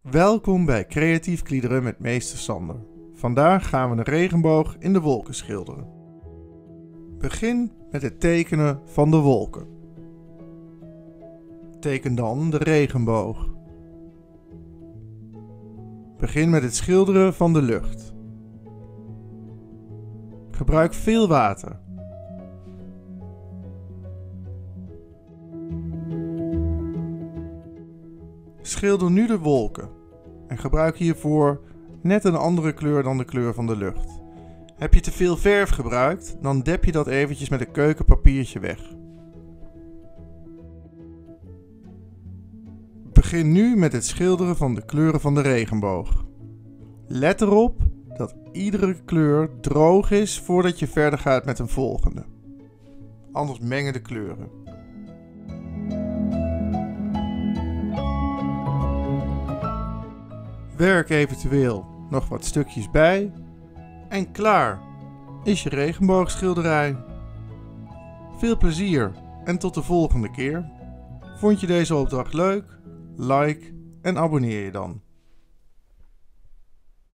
Welkom bij Creatief Kliederen met meester Sander. Vandaag gaan we een regenboog in de wolken schilderen. Begin met het tekenen van de wolken. Teken dan de regenboog. Begin met het schilderen van de lucht. Gebruik veel water. Schilder nu de wolken en gebruik hiervoor net een andere kleur dan de kleur van de lucht. Heb je te veel verf gebruikt, dan dep je dat eventjes met een keukenpapiertje weg. Begin nu met het schilderen van de kleuren van de regenboog. Let erop dat iedere kleur droog is voordat je verder gaat met een volgende. Anders mengen de kleuren. Werk eventueel nog wat stukjes bij en klaar is je regenboogschilderij. Veel plezier en tot de volgende keer. Vond je deze opdracht leuk? Like en abonneer je dan.